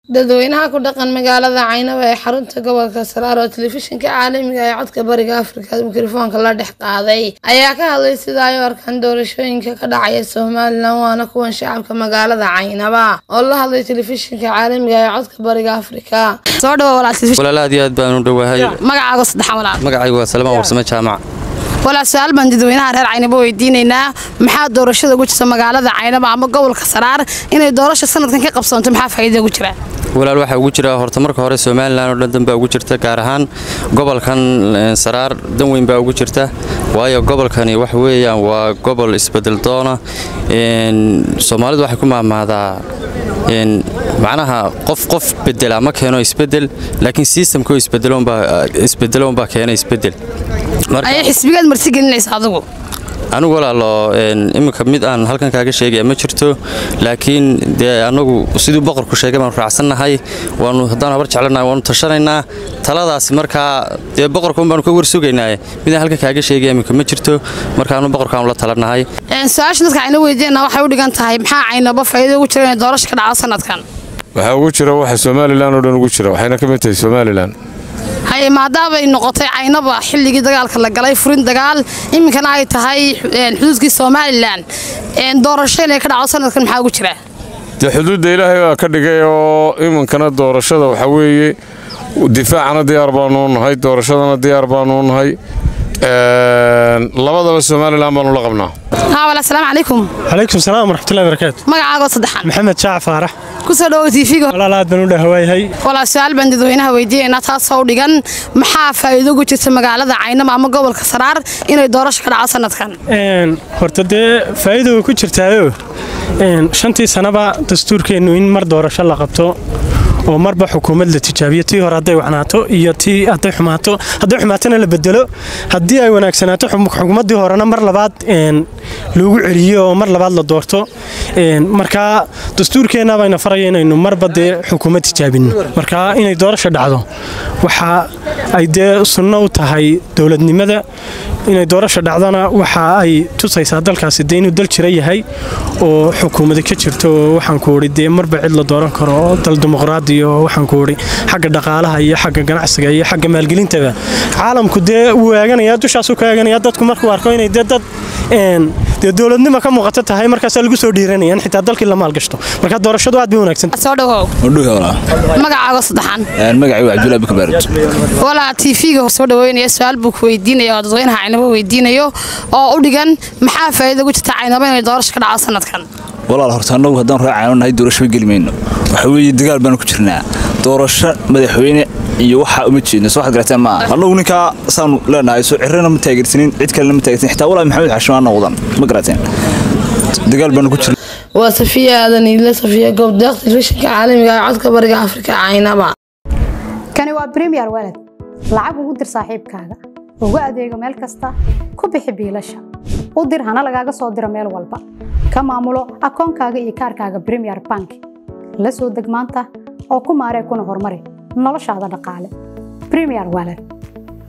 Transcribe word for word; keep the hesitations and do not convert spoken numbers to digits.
dadweynaha ku dhaqan magaalada Caynaba ee xarunta gobolka Saraar oo telefishinka caalamiga ah ee codka bariga Afrika mikrofoonka la dhex qaaday ayaa ka hadlay sida ay warkan doorashooyinka ka dhacaya Soomaaliland waana kuwan shacabka magaalada Caynaba oo la hadlay telefishinka caalamiga ah ee codka bariga Afrika soo dhawaad walaal telefishinka walaal aad baan u dhawahay magacaaga saddexan walaal magacaygu waa Salmaan Warsame Jaamac wala su'aal baan dadweynaha reer Caynaba weydiinaynaa maxaa doorashada ugu jirta magaalada Caynaba ama gobolka Saraar inay doorasho sanadkan ka qabsanto maxaa faa'iido ugu jira walaal waxa ugu jira horta marka hore Soomaaliland oo dhan baa ugu jirta gaar ahaan gobolkan Saraar dan weyn baa ugu jirta waayo gobolkani wax weeyaan waa gobol isbedel doona in Soomaalidu waxay ku maamaadaa in macnaha qof qof bedela ma keeno isbedel laakiin systemku isbedeloon baa isbedeloon baa keena isbedel marka ay xisbigeed marti gelinaysa adigu anigu walaalo in imika mid aan halkan kaaga sheegay ma jirto laakiin de anagu sidoo boqorku sheegay baan raacsanahay waanu hadaan habar jeclanahay waanu tashanaynaa taladaas marka de boqorku baan ka warsugaynaa mid aan halkan kaaga sheegay imika ma jirto marka aanu boqorkaan la talanahay een su'aasha dadka ayna weydiinaa waxay u dhigan tahay maxaa Caynaba faa'iido ugu jira in doorasho ka dhaco sanadkan waxa ugu jira waxa Soomaaliland oo dhan ugu jira waxayna ka mid tahay Soomaaliland hay maadaama ay noqotay Caynaba xilligii dagaalka la galay furin dagaal iminkana ay tahay xuduudkii Soomaaliland een doorasho inay ka dhaco sanadkan maxaa ugu jira de xuduudda Ilaahay waa ka dhigay oo iminkana doorashada waxa weeye difaacana diyaar baan u nahay doorashadana diyaar baan u nahay een labadaba Soomaaliland baan la qabnaa ha wala salaam alaykum alaykum salaam warahmatullaahi wabarakaatuh magacaaga saddexan maxamed shaac faarax ku soo dhawaad T V-ga walaal aad baan u dhawaayay wala su'aal baan dadweynaha weydiinayna taas oo dhigan maxaa faa'iido ugu jirta magaalada Caynaba ama gobolka Saraar inay doorasho ka dhaco sanadkan een horta de faa'iido ku jirtaayo een shantii sanaba dastuurkeenu in mar doorasho la qabto oo marba xukuumad la tijaabiyo tii hore haday waxnaato iyo tii haday xumaato haday xumaatana la bedelo hadii ay wanaagsanaato xukuumadii horena mar labaad een lagu celiyo mar labaad la doorto een marka dastuurkeena bayna farayeen inaynu marba de xukuumad tijaabino marka inay doorasho dhacdo waxa ay de sunno u tahay dawladnimada inay doorasho dhacdana waxa ay tusaysaa dalkaasi de inuu dal jira yahay oo xukuumad ka jirto waxaan ku wari de marba cid la dooran karo dal dimuqraadi iyo waxaan ku wari xagga dhaqaalaha iyo xagga ganacsiga iyo xagga maalgelinta caalamku de uu eeganaya dushaas uu ka eeganaya dadku markuu arko inay dad een de dawladnimo ka muuqato tahay markaas lagu soo dhiiranayaan xitaa dalkii la maal gashto marka doorashadu aad bay wanaagsan soo dhawow wadhuga magacaaga saddexan een magacaygu Cabdullaahi Bakabaarud wala T V-ga soo dhaweynaya su'aal buu ku weydiinayaa dadweynaha Caynaba weydiinayo oo u dhigan maxaa faa'iido ugu jirta Caynaba inay doorasho ka dhaco sanadkan walaal horta anagu hadaan raacaynahay doorasho gelmayno waxa weeye dagaal baan ku jirnaa doorasho madaxweyne iyo waxa uma jeedno soo xadgarateen ma anagu ninka saan leenahay soo cirrana ma taageersanin cid kale ma taageersanin xitaa walaal maxamed xashmaan noqdan ma garateen dagaal baan ku jirnaa waa Safiya aadan ila Safiya gobda telefishinka caalamiga ah codka bariga Afrika Caynaba kani waa Premier Wallet lacag ugu dir saaxiibkaaga ugu adeego meel kasta ku bixi biilasha u dir hana lagaaga soo diro meel walba ka maamulo akoonkaaga iyo kaarkaaga Premier Bank la soo deg maanta oo ku maaree kuna horumari noloshaada dhaqaale Premier Wallet